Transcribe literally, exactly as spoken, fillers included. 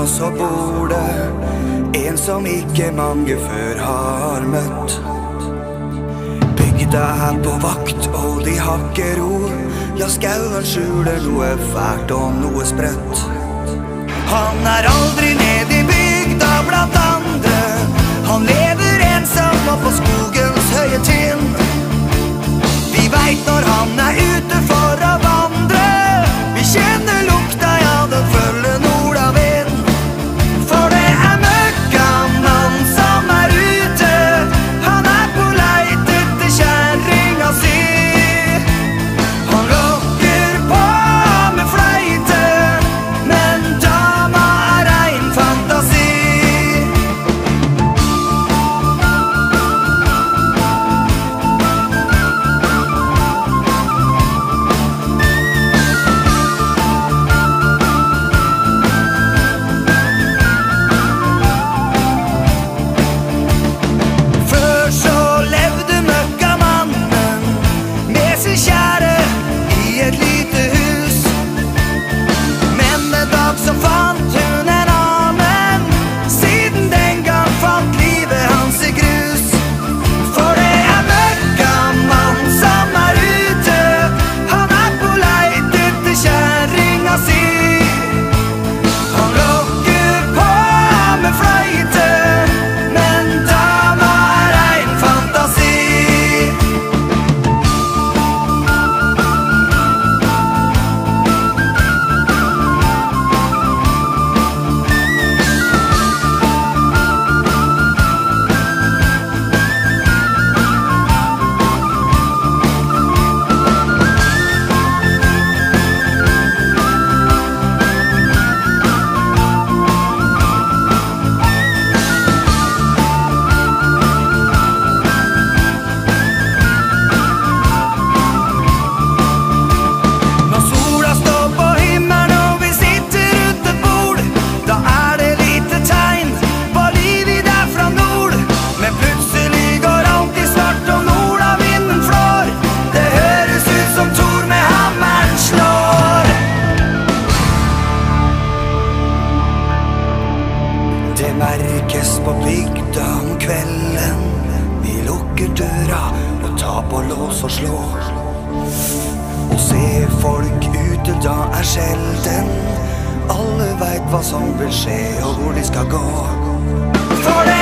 senga så bor det en som ikke mange før har møtt. Bygda er på vakt, og de har ikke ro. Ja, skauen skjuler noe fælt og noe sprøtt. Han er aldri ned i bygda blant andre. Han lever ensom og på skogens høye tinn. Vi vet når han er ute for å vandre. Vi kjenner lukta, ja, den følger nordavind. For det er møkkamann som er ute. Han er på leit etter kjerringa si. Han lokker på med fløyte, men dama er ein fantasi. Det merkes på bygda om kvelden. Vi lukker døra og tar på lås og slå. Å se folk ute da er sjelden. Alle vet hva som vil skje og hvor de skal gå. For det